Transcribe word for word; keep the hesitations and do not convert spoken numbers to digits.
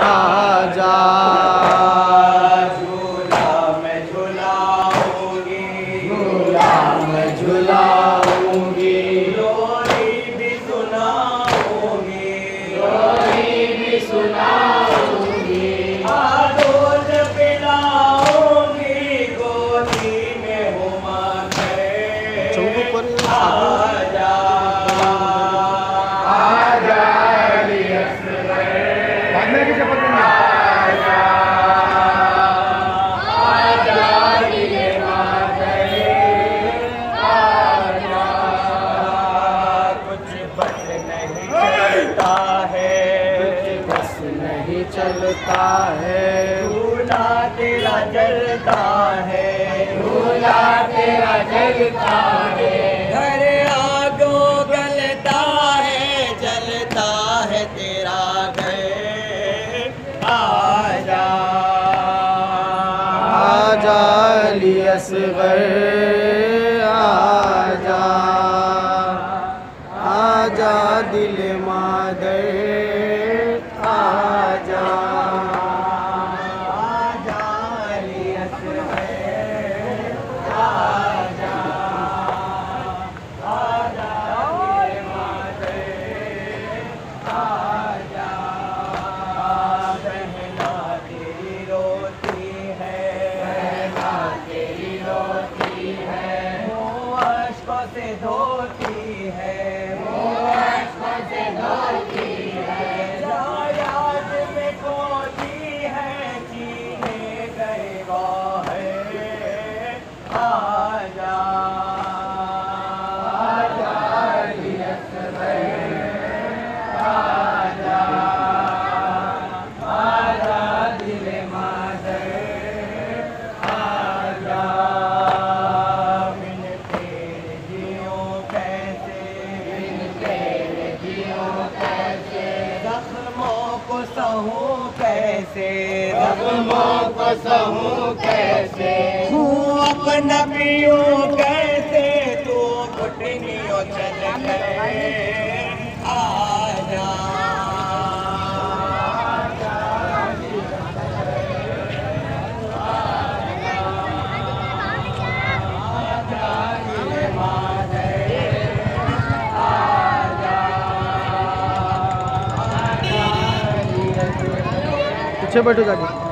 आजा। झूला मैं झुलाऊंगी, झूला मैं झुलाऊंगी, लोरी भी सुनाऊंगी, लोरी भी सुनाऊंगी, दूध पिलाऊंगी, गोदी में घुमा के। आजा आजा अली असगर, आजा दिले मादर, आजा। कुछ बस नहीं चलता है, कुछ बस नहीं चलता है, झूला तेरा जलता है, झूला तेरा जलता है, घर आगो गलता है, जलता है तेरा घर। आजा आजा अली असगर, आजा आजा दिले मादर, आजा आजा अली असगर, आजा आजा दिले मादर, आजा। बहना तेरी रोती है, बहना तेरी रोती है, मुँह अश्कों से धोती है, मुँह अश्कों से धोती है, जहाँ याद में खोती है, जीने गए वो है। आजा आजा अली असगर, आजा आजा दिले मादर, आजा। बिन तेरे जियो कैसे, बिन तेरे जियो कैसे, जख्मों को सहूं कैसे, ज़ख्मों को सहूं कैसे, हूँ अपना पीऊं कैसे, तू घुटनियों चल गए। आजा पीछे बैठो जाके।